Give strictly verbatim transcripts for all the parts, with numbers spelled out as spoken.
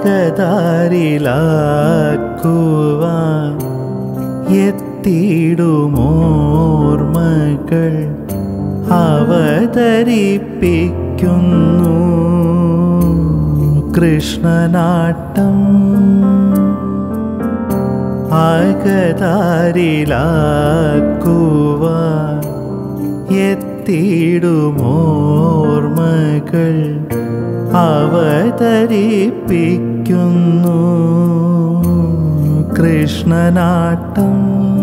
അകതാരിലാക്കുവാൻ എത്തിയിടുമോർമ്മകൾ അവതരിപ്പിക്കുന്നു കൃഷ്ണനാട്ടം. അകതാരിലാക്കുവാൻ എത്തിയിടുമോർമ്മകൾ അവതരിപ്പിക്കുന്നു കൃഷ്ണനാട്ടം.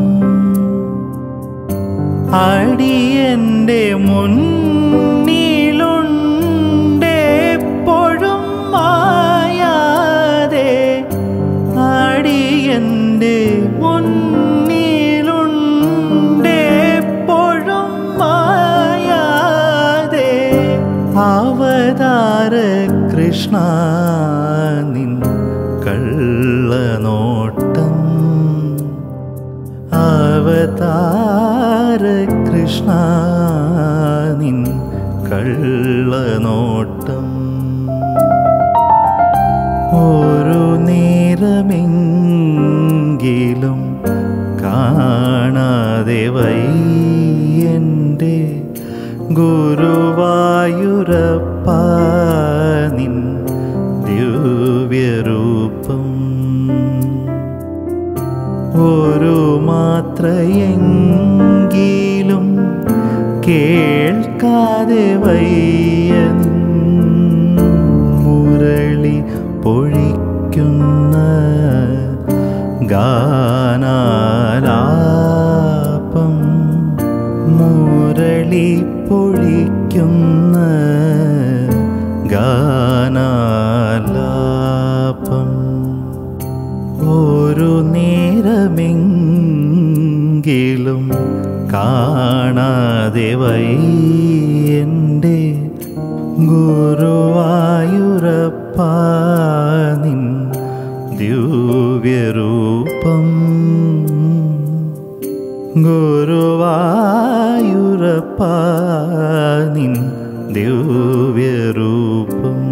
അടിയന്റെ മുന്നിലുണ്ടെപ്പോഴും മായാതെ, അടിയന്റെ മുന്നിലുണ്ടെപ്പോഴും മായാതെ അവതാര കൃഷ്ണ നിൻ കള്ളനോട്ടം. അവതാര കൃഷ്ണ നിൻ കള്ളനോട്ടം. ഒരു നേരമെങ്കിലും കാണാതെ വയ്യന്റെ ഗുരുവായൂരപ്പ നിൻ ദിവ്യരൂപം. ഒരു മാത്രയെങ്കിലും കേൾക്കാതെ വയ്യ മുരളി പൊഴിക്കുന്ന ഗാനാലാപം. മുരളി പൊഴിക്കുന്ന ഗാനാലാപം. ഒരു നേരമെങ്കിലും കാണാതെ വയ്യന്റെ ഗുരുവായൂരപ്പ നിൻ ദിവ്യരൂപം. ഗുരുവായൂരപ്പ നിൻ ദിവ്യരൂപം.